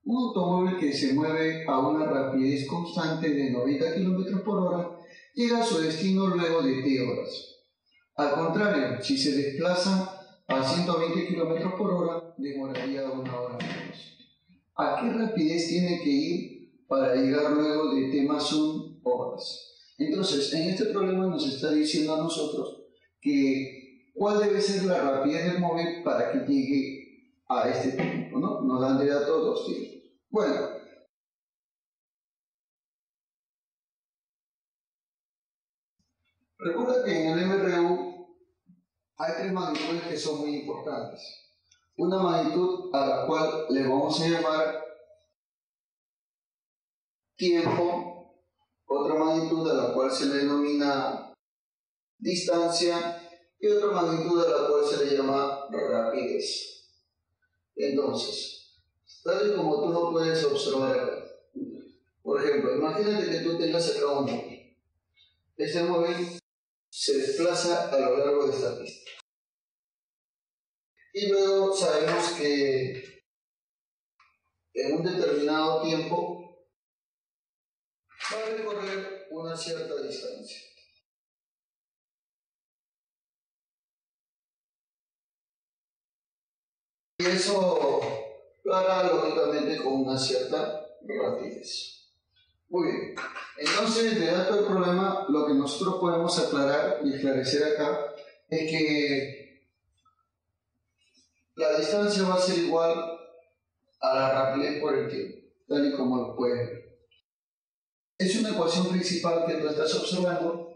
Un automóvil que se mueve a una rapidez constante de 90 km por hora llega a su destino luego de T horas. Al contrario, si se desplaza a 120 km por hora, demoraría una hora menos. ¿A qué rapidez tiene que ir para llegar luego de T más 1 horas? Entonces, en este problema nos está diciendo a nosotros que cuál debe ser la rapidez del móvil para que llegue a este tiempo, ¿no? Nos dan de datos dos tiempos. Bueno, recuerda que en el MRU hay tres magnitudes que son muy importantes. Una magnitud a la cual le vamos a llamar tiempo, otra magnitud a la cual se le denomina distancia y otra magnitud a la cual se le llama rapidez. Entonces, tal y como tú lo puedes observar acá. Por ejemplo, imagínate que tú tengas acá un móvil. Este móvil se desplaza a lo largo de esta pista. Y luego sabemos que en un determinado tiempo va a recorrer una cierta distancia. Y eso lo hará lógicamente con una cierta rapidez. Muy bien, entonces de dato del problema, lo que nosotros podemos aclarar y esclarecer acá es que la distancia va a ser igual a la rapidez por el tiempo, tal y como lo pueden ver. Es una ecuación principal que tú estás observando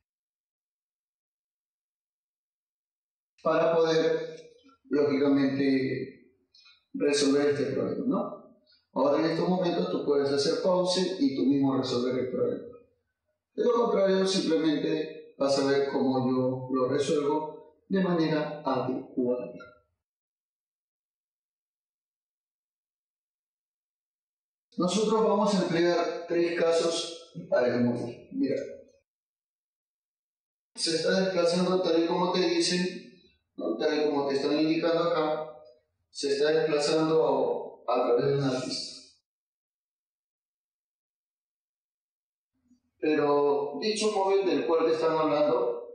para poder, lógicamente, resolver este problema, ¿no? Ahora en estos momentos tú puedes hacer pause y tú mismo resolver el problema. De lo contrario, simplemente vas a ver cómo yo lo resuelvo de manera adecuada. Nosotros vamos a emplear tres casos para el móvil. Mira, se está desplazando tal y como te dicen, ¿no? Tal y como te están indicando acá, se está desplazando a través de una pista. Pero dicho móvil del cual te están hablando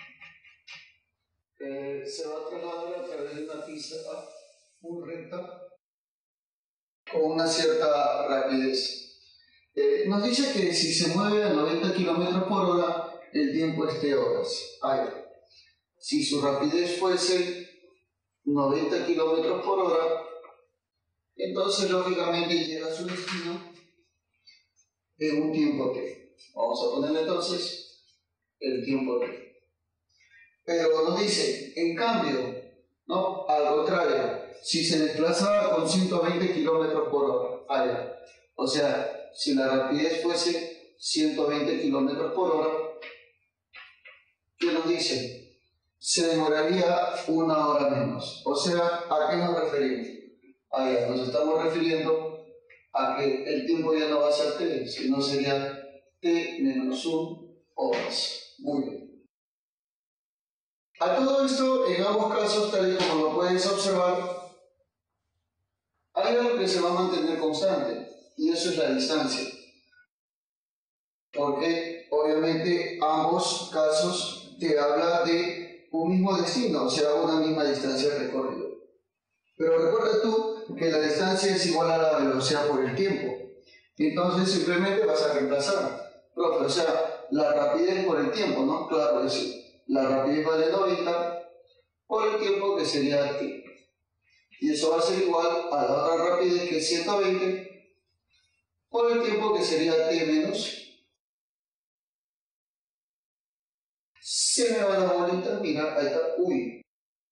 se va a trasladar a través de una pista muy recta con una cierta rapidez. Nos dice que si se mueve a 90 km por hora, el tiempo es T horas. Si su rapidez fuese 90 km por hora, entonces lógicamente llega a su destino en un tiempo T. Vamos a poner entonces el tiempo T. Pero nos dice, en cambio, ¿no? Al contrario, si se desplazaba con 120 km por hora, o sea, si la rapidez fuese 120 km por hora, ¿qué nos dice? Se demoraría una hora menos. O sea, ¿a qué nos referimos? Nos estamos refiriendo a que el tiempo ya no va a ser T, sino sería T menos 1 horas. Muy bien. A todo esto, en ambos casos, tal y como lo puedes observar, hay algo que se va a mantener constante, y eso es la distancia. Porque, obviamente, ambos casos te hablan de un mismo destino, o sea, una misma distancia recorrida. Pero recuerda tú que la distancia es igual a la velocidad por el tiempo. Entonces, simplemente vas a reemplazar. Profe, o sea, la rapidez por el tiempo, ¿no? Claro, es decir, la rapidez vale 90 por el tiempo que sería t. Y eso va a ser igual a la otra rapidez que es 120 por el tiempo que sería t menos. Se me va la bolita, mira, ahí está, uy.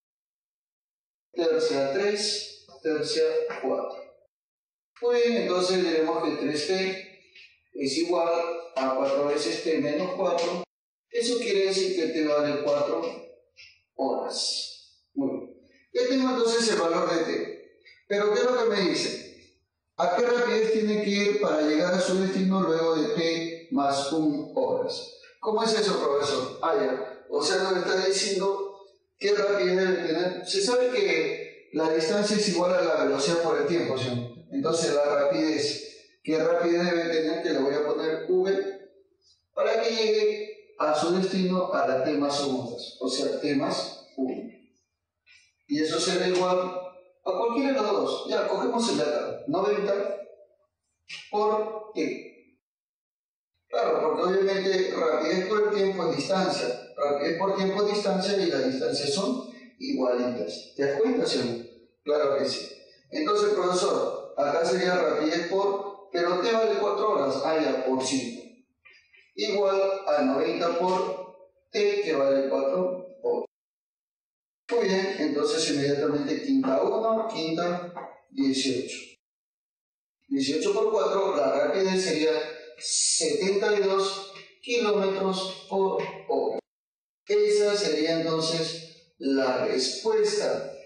Tercia 3, tercia 4. Muy bien, entonces diremos que 3t es igual a 4 veces t menos 4. Eso quiere decir que t vale 4 horas. Muy bien. Ya tengo entonces el valor de t. Pero ¿qué es lo que me dice? ¿A qué rapidez tiene que ir para llegar a su destino luego de t más 1 horas? ¿Cómo es eso, profesor? O sea, nos está diciendo qué rapidez debe tener. Se sabe que la distancia es igual a la velocidad por el tiempo, ¿sí? Entonces la rapidez, ¿qué rapidez debe tener? Que le voy a poner V para que llegue a su destino a la T más segundos, o sea, T más 1. Y eso será igual a cualquiera de los dos. Ya, cogemos el de acá, 90 por T. Claro, porque obviamente rapidez por el tiempo es distancia. Rapidez por tiempo es distancia y las distancias son igualitas. ¿Te das cuenta, sí? Claro que sí. Entonces, profesor, acá sería rapidez por, pero T vale 4 horas, ya, por 5. Igual a 90 por T, que vale 4 horas. Muy bien, entonces inmediatamente quinta 1, quinta 18. 18 por 4, la rapidez sería 72 kilómetros por hora. Esa sería entonces la respuesta.